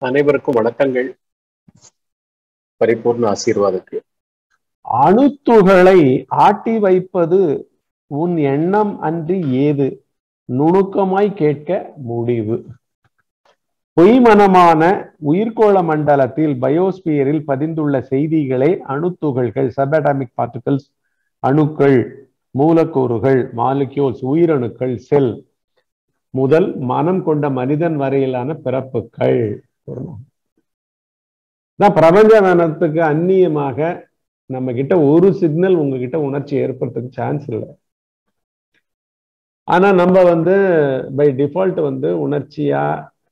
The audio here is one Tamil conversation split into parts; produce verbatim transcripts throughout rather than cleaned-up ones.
அனைவருக்கும் வணக்கங்கள். பரிபூர்ண ஆசீர்வாதத்துக்கு. அணுத்துகளை ஆட்டி வைப்பது உன் எண்ணம் அன்றி ஏது நுணுக்கமாய் கேட்க முடிவு. பொய்மனமான உயிர்கோள மண்டலத்தில் பயோஸ்பியரில் பதிந்துள்ள செய்திகளை அணுத்துகள்கள், சபாட்டமிக் பார்ட்டிகல்ஸ், அணுக்கள், மூலக்கூறுகள், மாலிக்யூல்ஸ், உயிரணுக்கள், செல் முதல் மனம் கொண்ட மனிதன் வரையிலான பிறப்புகள். பிரபஞ்ச மனத்துக்கு அந்நியமாக நம்ம கிட்ட ஒரு சிக்னல் உங்ககிட்ட உணர்ச்சி ஏற்படுறதுக்கு சான்ஸ் இல்லை. ஆனா நம்ம வந்து பை டிஃபால்ட் வந்து உணர்ச்சியா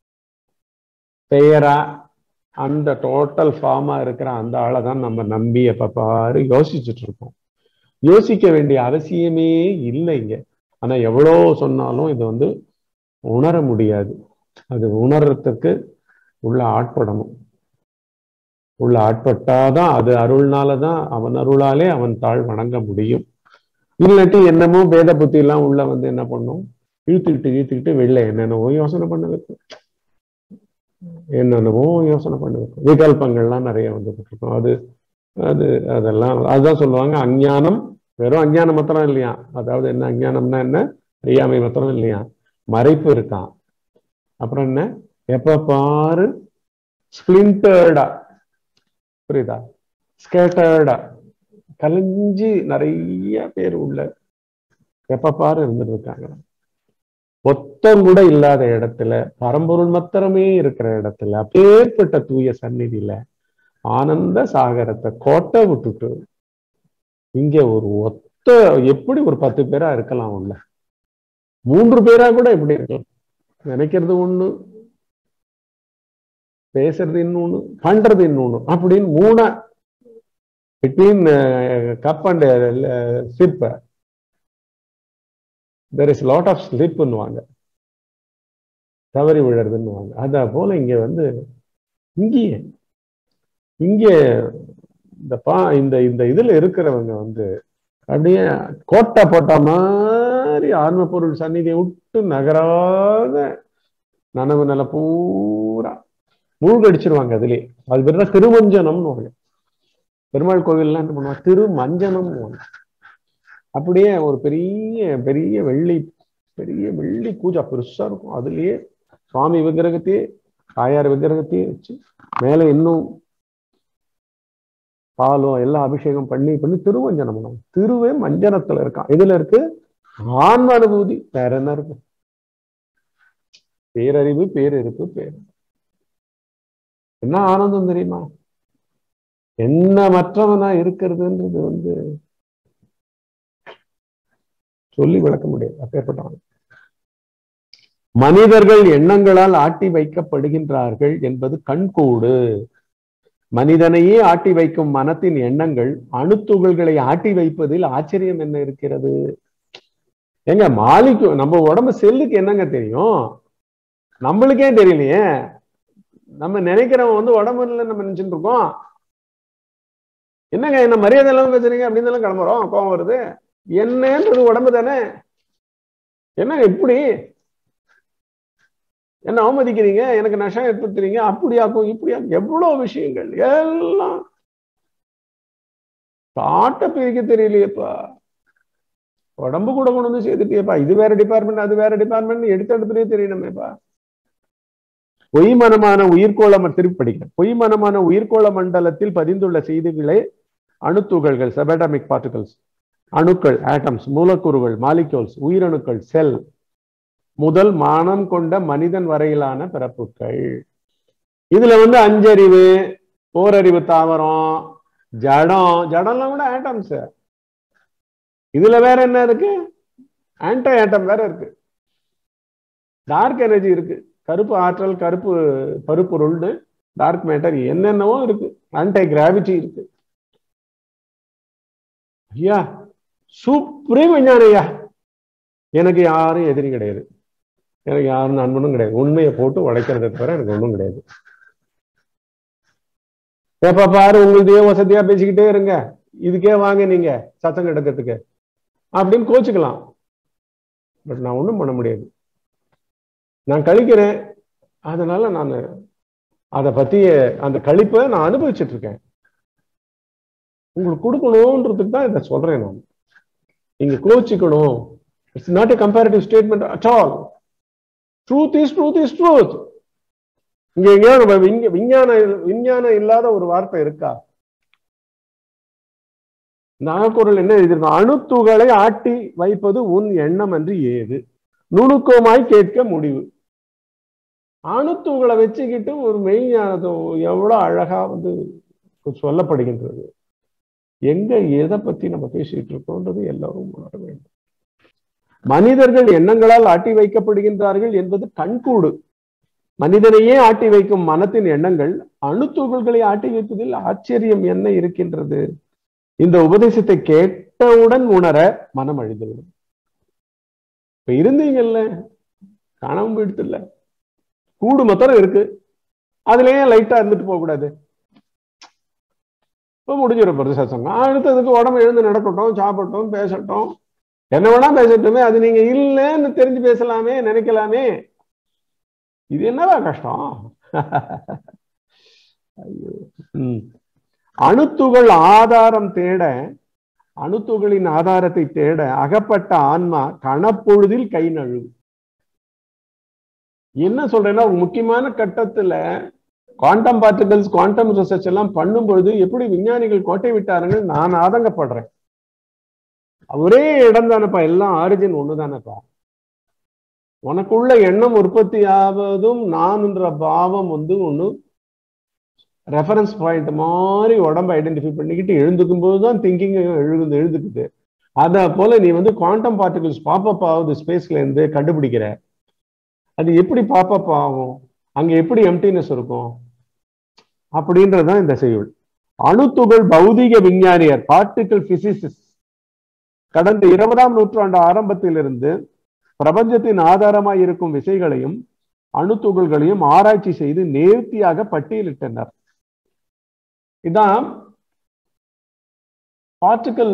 பெயரா அந்த டோட்டல் ஃபார்மா இருக்கிற அந்த ஆளை தான் நம்ம நம்பி எப்ப பாரு யோசிச்சுட்டு இருக்கோம். யோசிக்க வேண்டிய அவசியமே இல்லைங்க. ஆனா எவ்வளோ சொன்னாலும் இது வந்து உணர முடியாது. அது உணர்றதுக்கு உள்ள ஆட்படணும். உள்ள ஆட்பட்டாதான் அது அருள்னாலதான், அவன் அருளாலே அவன் தாழ் வணங்க முடியும். இல்லாட்டி என்னமோ பேத புத்தி எல்லாம் உள்ள வந்து என்ன பண்ணும், இழுத்துக்கிட்டு இழுத்துக்கிட்டு வெளில என்னென்னவோ யோசனை பண்ண வைக்கும், என்னென்னவோ யோசனை பண்ண வைக்கும். விகல்பங்கள்லாம் நிறைய வந்துட்டு இருக்கும். அது அது அதெல்லாம் அதுதான் சொல்லுவாங்க அஞ்ஞானம். வெறும் அஞ்ஞானம் மாத்திரம் இல்லையா, அதாவது என்ன அஞ்ஞானம்னா என்ன, அறியாமை மாத்திரம் இல்லையா, மறைப்பு இருக்கான். அப்புறம் என்ன, எப்ப பாரு ஸ்பிளிண்டர்டா, புரியுதா, ஸ்கேட்டர்டா கலைஞ்சி நிறைய பேர் உள்ள எப்ப பாரு இருந்துட்டு இருக்காங்க. ஒத்தம் கூட இல்லாத இடத்துல, பரம்பொருள் மாத்திரமே இருக்கிற இடத்துல, அப்பேற்பட்ட தூய சந்நிதியில ஆனந்த சாகரத்தை கோட்டை விட்டுட்டு இங்க ஒரு ஒத்த எப்படி ஒரு பத்து பேரா இருக்கலாம், உள்ள மூன்று பேரா கூட எப்படி இருக்கலாம். நினைக்கிறது ஒண்ணு, பேசுறது இன்னொன்னு, பண்றது இன்னொன்னு, அப்படின்னு மூணா between cup and slip there is lot of slip ன்னுவாங்க, தவறி விழறதுன்னுவாங்க. அத போல இங்க வந்து இங்கே இங்கே இந்த பா இந்த இந்த இதுல இருக்கிறவங்க வந்து அப்படியே கோட்டை போட்ட மாதிரி ஆன்ம பொருள் சந்நிதியை விட்டு நகராத நனவு நில பூரா மூழ்கடிச்சிருவாங்க. அதுலயே அது பேர் தான் திருமஞ்சனம்னு. பெருமாள் கோவில்லாம் என்ன பண்ணுவாங்க, திருமஞ்சனம். அப்படியே ஒரு பெரிய பெரிய வெள்ளி பெரிய வெள்ளி பூஜா பெருசா இருக்கும். அதுலயே சுவாமி விக்கிரகத்தையே தாயார் விக்கிரகத்தையே வச்சு மேல இன்னும் பாலும் எல்லாம் அபிஷேகம் பண்ணி பண்ணி திருமஞ்சனம் பண்ணுவாங்க. திருவே மஞ்சனத்துல இருக்கான். இதுல இருக்கு ஆன்ம அனுபூதி. வேற என்ன இருக்கு? பேரறிவு, பேரிருப்பு, பேர் என்ன ஆனந்தம் தெரியுமா? என்ன மற்றவனா இருக்கிறதுன்றது வந்து சொல்லி விளக்க முடியாது. அப்பேற்பட்டவன். மனிதர்கள் எண்ணங்களால் ஆட்டி வைக்கப்படுகின்றார்கள் என்பது கண்கூடு. மனிதனையே ஆட்டி வைக்கும் மனத்தின் எண்ணங்கள் அணுத்துகள்களை ஆட்டி வைப்பதில் ஆச்சரியம் என்ன இருக்கிறது? எங்க மாலிக்கு நம்ம உடம்பு செல்லுக்கு என்னங்க தெரியும்? நம்மளுக்கே தெரியலையே. நம்ம நினைக்கிறவன் வந்து உடம்பு இல்லை நம்ம நினைச்சுட்டு இருக்கோம். என்னங்க என்ன மரியாதை எல்லாம் பேசுறீங்க அப்படின்னு எல்லாம் கிளம்புறோம், கோபம் வருது. என்னன்றது உடம்பு தானே. என்னங்க இப்படி என்ன அவமதிக்கிறீங்க, எனக்கு நஷ்டம் ஏற்படுத்துறீங்க, அப்படியாக்கும் இப்படியாக்கும் எவ்வளவு விஷயங்கள் எல்லாம் காட்ட பிரிக்க தெரியலையேப்பா. உடம்பு கூட கொண்டு வந்து சேர்த்துட்டியப்பா. இது வேற டிபார்ட்மெண்ட், அது வேற டிபார்ட்மெண்ட் எடுத்த இடத்துலயே தெரியணுமேப்பா. பொய்மனமான உயிர்கோள திருப்பி படிக்கிறேன். பொய்மனமான உயிர்கோள மண்டலத்தில் பதிந்துள்ள செய்திகளை அணுத்துகள்கள், சபாட்டமிக் பார்ட்டிகல்ஸ், அணுக்கள், ஆட்டம்ஸ், மூலக்கூறுகள், மாலிக்யூல்ஸ், உயிரணுக்கள், செல் முதல் மானம் கொண்ட மனிதன் வரையிலான பிறப்புகள். இதுல வந்து அஞ்சறிவு, ஓரறிவு தாவரம், ஜடம், ஜடம்லாம் கூட ஆட்டம்ஸ். இதுல வேற என்ன இருக்கு? ஆன்டை ஆட்டம் வேற இருக்கு, டார்க் எனர்ஜி இருக்கு, கருப்பு ஆற்றல், கருப்பு பருப்பொருள்னு டார்க் மேட்டர் என்னென்னவோ இருக்கு, ஆன்டை கிராவிட்டி இருக்கு. ஐயா சுப்ரீம் விஞ்ஞானம் ஐயா. எனக்கு யாரும் எதிரி கிடையாது, எனக்கு யாரும் நண்பனும் கிடையாது. உண்மையை போட்டு உடைக்கிறத தவிர எனக்கு ஒன்றும் கிடையாது. எப்ப பாரு உங்களுதையே வசதியா பேசிக்கிட்டே இருங்க, இதுக்கே வாங்க நீங்க சத்தம் எடுக்கிறதுக்கு அப்படின்னு கோச்சுக்கலாம். பட் நான் ஒன்றும் பண்ண முடியாது. நான் கழிக்கிறேன், அதனால நான் அதை பத்திய அந்த கழிப்பை நான் அனுபவிச்சுட்டு இருக்கேன். உங்களுக்கு கொடுக்கணும்ன்றதுக்கு தான் இதை சொல்றேன் நான். நீங்க கோச்சிக்கணும். It's not a comparative statement at all. Truth is truth is truth. இங்க எங்கேயாவது விஞ்ஞான விஞ்ஞானம் இல்லாத ஒரு வார்த்தை இருக்கா? நாகக்குரல் என்ன எழுதியிருக்கோம்? அணுத்துகளை ஆட்டி வைப்பது உன் எண்ணம் என்று ஏது, நுணுக்கமாய் கேட்க முடிவு. அணுத்துகளை வச்சுக்கிட்டு ஒரு மெய்ஞானத்தை எவ்வளவு அழகா வந்து சொல்லப்படுகின்றது. எங்க எதை பத்தி நம்ம பேசிட்டு இருக்கோம்ன்றது எல்லாரும் உணர வேண்டும். மனிதர்கள் எண்ணங்களால் ஆட்டி வைக்கப்படுகின்றார்கள் என்பது கண்கூடு. மனிதனையே ஆட்டி வைக்கும் மனத்தின் எண்ணங்கள் அணுத்துகள்களை ஆட்டி வைப்பதில் ஆச்சரியம் என்ன இருக்கின்றது? இந்த உபதேசத்தை கேட்டவுடன் உணர மனம் அழிந்துவிடும். இப்ப இருந்தீங்கல்ல, காணாம போயிடுது இல்ல, கூடு மொத்தம் இருக்கு, அதுலயே லைட்டா இருந்துட்டு போக கூடாது. இப்ப முடிஞ்சிடும் சத்சங்கம். அடுத்ததுக்கு உடம்பு எழுந்து நடக்கட்டும், சாப்பிட்டோம், பேசட்டும், என்ன வேணா பேசட்டுமே. அது நீங்க இல்லைன்னு தெரிஞ்சு பேசலாமே, நினைக்கலாமே. இது என்னவா கஷ்டம்? ஐயோ. உம் அணுத்துகள் ஆதாரம் தேட, அணுத்துகளின் ஆதாரத்தை தேட அகப்பட்ட ஆன்மா கணப்பொழுதில் கை நழுவு. என்ன சொல்றேன்னா, ஒரு முக்கியமான கட்டத்துல குவாண்டம் பார்ட்டிகல்ஸ், குவாண்டம் ரிசர்ச் எல்லாம் பண்ணும் பொழுது எப்படி விஞ்ஞானிகள் கோட்டை விட்டாருன்னு நான் ஆதங்கப்படுறேன். ஒரே இடம் தானப்பா, எல்லாம் ஆரிஜின் ஒண்ணுதானப்பா. உனக்குள்ள எண்ணம் உற்பத்தி ஆவதும் நான் என்ற பாவம் வந்து ஒண்ணு ரெஃபரன்ஸ் பாயிண்ட் மாதிரி உடம்பை ஐடென்டிஃபை பண்ணிக்கிட்டு எழுந்துக்கும் போதுதான் திங்கிங் எழுந்து எழுதுக்குது. அத போல நீ வந்து குவாண்டம் பார்ட்டிகல்ஸ் பாப்பப் ஆகுது ஸ்பேஸ்ல இருந்து கண்டுபிடிக்கிற. அது எப்படி பாப்பப் ஆகும்? அங்க எப்படி எம்டினஸ் இருக்கும்? அப்படின்றதுதான் இந்த செய்யுள். அணுத்துகள் பௌதிக விஞ்ஞானியர், பார்ட்டிகல் பிசிசிஸ்ட், கடந்த இருபதாம் நூற்றாண்டு ஆரம்பத்திலிருந்து பிரபஞ்சத்தின் ஆதாரமாய் இருக்கும் விசைகளையும் அணுத்துகள்களையும் ஆராய்ச்சி செய்து நேர்த்தியாக பட்டியலிட்டனர். இதான் பார்ட்டிகல்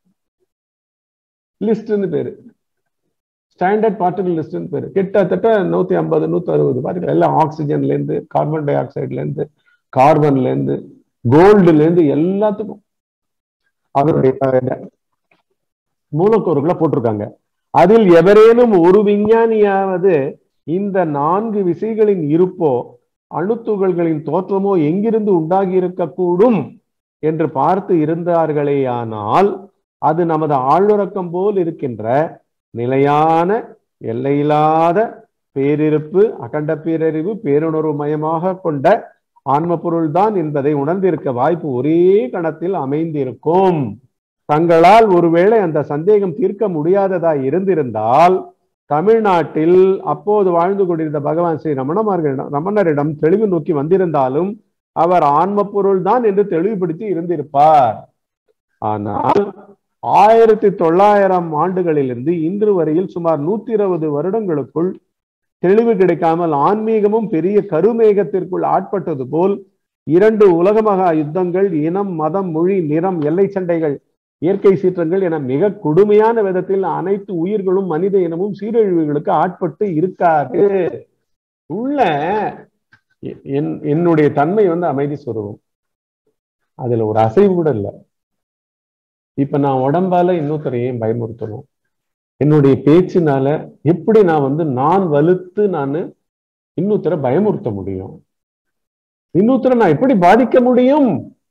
லிஸ்ட்னு பேரு, ஸ்டாண்டர்ட் பார்ட்டிகல் லிஸ்ட்னு பேரு. கிட்டத்தட்ட நூத்தி ஐம்பது நூத்தி அறுபது பார்ட்டிகல் எல்லாம் ஆக்சிஜன்ல இருந்து, கார்பன் டை ஆக்சைடுல இருந்து, கார்பன்ல இருந்து, கோல்டுல இருந்து எல்லாத்துக்கும் அதனுடைய மூலக்கூறுகளை போட்டிருக்காங்க. அதில் எவரேனும் ஒரு விஞ்ஞானியாவது இந்த நான்கு விசைகளின் இருப்போ அணுத்துகள்களின் தோற்றமோ எங்கிருந்து உண்டாகி இருக்கக்கூடும் என்று பார்த்து இருந்தார்களேயானால் அது நமது ஆளுறக்கம் போல் இருக்கின்ற நிலையான எல்லையில்லாத பேரிருப்பு, அகண்ட பேரறிவு, பேருணர்வு மயமாக கொண்ட ஆன்ம பொருள்தான் என்பதை உணர்ந்திருக்க வாய்ப்பு ஒரே கணத்தில் அமைந்திருக்கும். தங்களால் ஒருவேளை அந்த சந்தேகம் தீர்க்க முடியாததாய் இருந்திருந்தால் தமிழ்நாட்டில் அப்போது வாழ்ந்து கொண்டிருந்த பகவான் ஸ்ரீ ரமணமார்களிடம் ரமணரிடம் தெளிவு நோக்கி வந்திருந்தாலும் அவர் ஆன்ம பொருள் தான் என்று தெளிவுபடுத்தி இருந்திருப்பார். ஆனால் ஆயிரத்தி தொள்ளாயிரம் ஆண்டுகளிலிருந்து இன்று வரையில் சுமார் நூத்தி இருபது வருடங்களுக்குள் தெளிவு கிடைக்காமல் ஆன்மீகமும் பெரிய கருமேகத்திற்குள் ஆட்பட்டது போல் இரண்டு உலகமகா யுத்தங்கள், இனம், மதம், மொழி, நிறம், எல்லை சண்டைகள், இயற்கை சீற்றங்கள் என மிக கொடுமையான விதத்தில் அனைத்து உயிர்களும் மனித இனமும் சீரழிவுகளுக்கு ஆட்பட்டு இருக்காது. உள்ள என்னுடைய தன்மை வந்து அமைதி சொருவும், அதுல ஒரு அசைவு கூட இல்லை. இப்ப நான் உடம்பால இன்னொருத்தரையும் பயமுறுத்தணும், என்னுடைய பேச்சுனால எப்படி நான் வந்து நான் வலுத்து நான் இன்னொருத்தரை பயமுறுத்த முடியும்? இன்னொருத்தரை நான் எப்படி பாதிக்க முடியும்?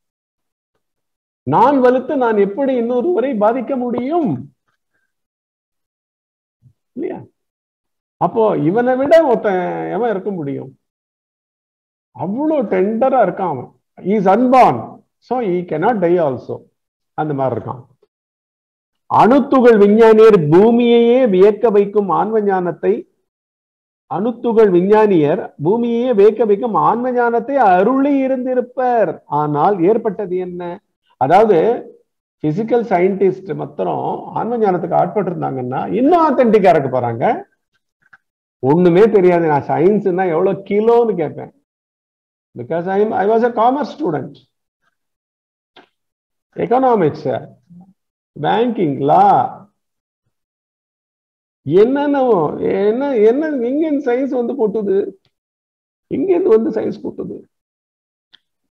நான் வலுத்து நான் எப்படி இன்னொருவரை பாதிக்க முடியும்? இல்லையா? அப்போ இவனை விட ஒருத்தன் எவன் இருக்க முடியும்? அவ்வளோ டெண்டரா இருக்கான் அவன். Is unborn, so he cannot die also. அந்த மாதிரி இருக்கான். அணுத்துகள் விஞ்ஞானியர் பூமியையே வியக்க வைக்கும் ஆன்ம ஞானத்தை அணுத்துகள் விஞ்ஞானியர் பூமியையே வியக்க வைக்கும் ஆன்ம ஞானத்தை அருளி இருந்திருப்பர். ஆனால் ஏற்பட்டது என்ன? அதாவது பிசிக்கல் சயின்டிஸ்ட் மாத்திரம் ஆன்ம ஞானத்துக்கு ஆட்பட்டு இருந்தாங்கன்னா இன்னும் ஆத்தென்டிக்கா இருக்க போறாங்க. ஒண்ணுமே தெரியாது, நான் சயின்ஸ்னா எவ்வளவு கிலோன்னு கேட்பேன். Because I I was a commerce student. Economics, banking, law, என்னென்னவோ என்ன என்ன இங்க சயின்ஸ் வந்து போட்டுது, இங்க இருந்து வந்து சயின்ஸ் போட்டுது.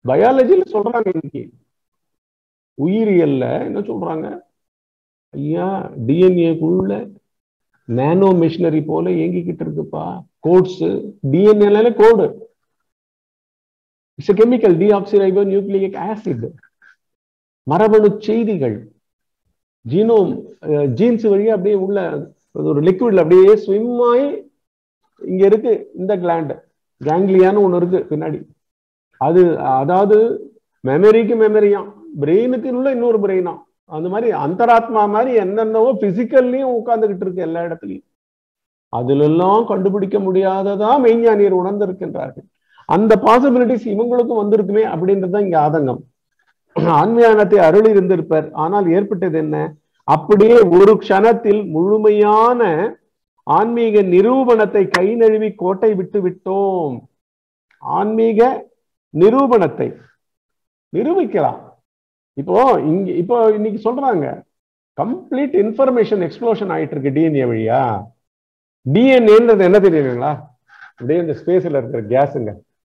பயாலஜியில சொல்றாங்க இன்னைக்கு, உயிரியல்ல என்ன சொல்றாங்க, ஐயா டிஎன்ஏக்குள்ள நானோ மிஷினரி போல இயங்கிக்கிட்டு இருக்குப்பா கோட்ஸ். டிஎன்ஏல code, it's chemical deoxyribonucleic acid, மரபணு செய்திகள், ஜீனோம் ஜீன்ஸ் வழியா அப்படியே உள்ள ஒரு லிக்விட்ல அப்படியே ஸ்விம் ஆகி இங்க இருக்கு இந்த கிளாண்ட், கேங்லியான்னு ஒண்ணு இருக்கு பின்னாடி. அது அதாவது மெமரிக்கு மெமரியா, பிரெயினுக்கு உள்ள இன்னொரு பிரெயினா, அந்த மாதிரி அந்தராத்மா மாதிரி என்னென்னவோ பிசிக்கல்லையும் உட்கார்ந்துகிட்டு இருக்கு எல்லா இடத்துலையும். அதுல எல்லாம் கண்டுபிடிக்க முடியாததா மெய்ஞானியர் உணர்ந்திருக்கின்றார்கள். அந்த பாசிபிலிட்டிஸ் இவங்களுக்கும் வந்திருக்குமே அப்படின்றதுதான் இங்க ஆதங்கம். ஆன்மீகத்தை அருள் இருந்திருப்பார், ஆனால் ஏற்பட்டது என்ன, அப்படியே ஒரு க்ஷணத்தில் முழுமையான ஆன்மீக நிரூபணத்தை கை நழுவி கோட்டை விட்டு விட்டோம். ஆன்மீக நிரூபணத்தை நிரூபிக்கலாம். இப்போ இங்க இப்போ இன்னைக்கு சொல்றாங்க கம்ப்ளீட் இன்ஃபர்மேஷன் எக்ஸ்ப்ளோஷன் ஆயிட்டு இருக்கு டிஎன்ஏ வழியா. டிஎன்ஏன்றது என்ன தெரியுங்களா, அப்படியே இந்த ஸ்பேஸ்ல இருக்கிற கேஸுங்க.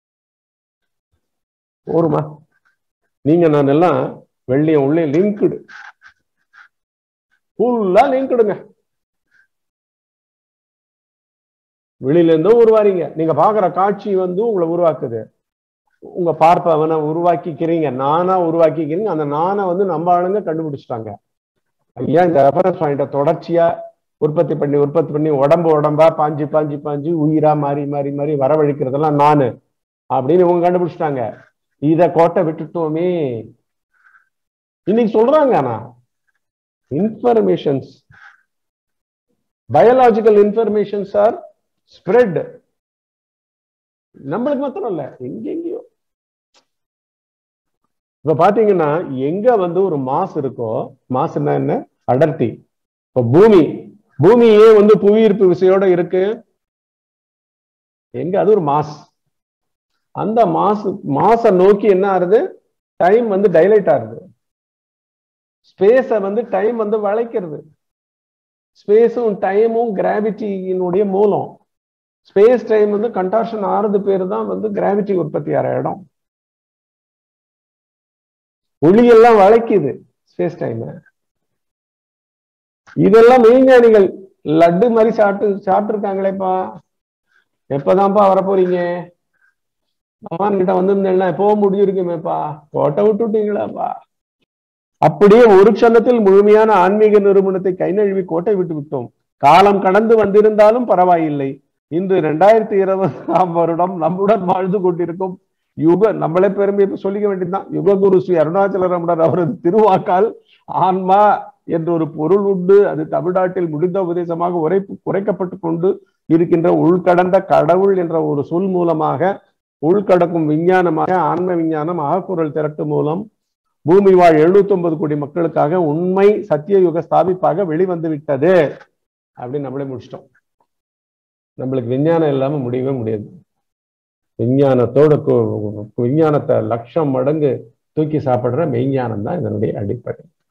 போருமா, நீங்க நான் எல்லாம் வெள்ளியம் உள்ளே லிங்க்டு, ஃபுல்லா லிங்க்டுங்க. வெளியில இருந்தோ உருவாறீங்க, நீங்க பாக்குற காட்சி வந்து உங்களை உருவாக்குது, உங்க பார்ப்பவனை உருவாக்கிக்கிறீங்க, நானா உருவாக்கிக்கிறீங்க. அந்த நானை வந்து நம்ம ஆளுங்க கண்டுபிடிச்சிட்டாங்க. ஐயா இந்த ரெஃபரன்ஸ் பாயிண்ட தொடர்ச்சியா உற்பத்தி பண்ணி உற்பத்தி பண்ணி உடம்பு உடம்பா பாஞ்சு பாஞ்சு பாஞ்சு உயிரா மாறி மாறி மாறி வரவழைக்கிறதெல்லாம் நானு அப்படின்னு இவங்க கண்டுபிடிச்சிட்டாங்க. இத கோட்டை விட்டுட்டோமே இன்னைக்கு சொல்றாங்க. ஆனா informations, biological informations are spread. நம்மளுக்கு மாத்திரம் இல்ல, எங்கெங்கயோ. இப்ப பாத்தீங்கன்னா எங்க வந்து ஒரு மாஸ் இருக்கோ, மாஸ்னா என்ன, அடர்த்தி. இப்ப பூமி, பூமியே வந்து புவியீர்ப்பு விசையோட இருக்கு, எங்க அது ஒரு மாஸ். அந்த மாஸ் மாச நோக்கி என்ன ஆகுது, டைம் வந்து டைலைட் ஆகுது, ஸ்பேஸ வந்து டைம் வந்து வளைக்கிறது. ஸ்பேஸும் டைமும் கிராவிட்டியினுடைய மூலம். ஸ்பேஸ் டைம் வந்து கன்டார்ஷன் ஆறது பேரு தான் வந்து கிராவிட்டி உற்பத்தி ஆற இடம். ஒளியெல்லாம் வளைக்குது ஸ்பேஸ் டைம். இதெல்லாம் மெய்ஞானிகள் லட்டு மாதிரி சாப்பிட்டு சாப்பிட்டு இருக்காங்களேப்பா. எப்பதான்ப்பா வரப்போறீங்க, பகவான் கிட்ட வந்திருந்தேன்னா எப்போ முடிஞ்சிருக்குமேப்பா, கோட்டை விட்டுட்டீங்களாப்பா. அப்படியே ஒரு க்ஷணத்தில் முழுமையான ஆன்மீக நிறுவனத்தை கை நழுவி கோட்டை விட்டு விட்டோம். காலம் கடந்து வந்திருந்தாலும் பரவாயில்லை, இன்று இரண்டாயிரத்தி இருபதாம் வருடம் நம்முடன் வாழ்ந்து கொண்டிருக்கும் யுக, நம்மளே பெருமை சொல்லிக்க வேண்டியதுதான், யுக குரு ஸ்ரீ அருணாச்சல ரமணர் அவரது திருவாக்கால் ஆன்மா என்ற ஒரு பொருள் உண்டு. அது தமிழ்நாட்டில் முடிந்த உபதேசமாக உரை குறைக்கப்பட்டு கொண்டு இருக்கின்ற உள்கடந்த கடவுள் என்ற ஒரு சொல் மூலமாக, உள்கடக்கும் விஞ்ஞானமாக ஆன்ம விஞ்ஞானம் அகக்குரல் திரட்டு மூலம் பூமி வாழ் எழுநூத்தி ஒன்பது கோடி மக்களுக்காக உண்மை சத்தியயுக ஸ்தாபிப்பாக வெளிவந்து விட்டது அப்படின்னு நம்மளே முடிச்சிட்டோம். நம்மளுக்கு விஞ்ஞானம் இல்லாம முடியவே முடியாது. விஞ்ஞானத்தோட விஞ்ஞானத்தை லட்சம் மடங்கு தூக்கி சாப்பிடுற மெய்ஞானம் தான் இதனுடைய அடிப்படை.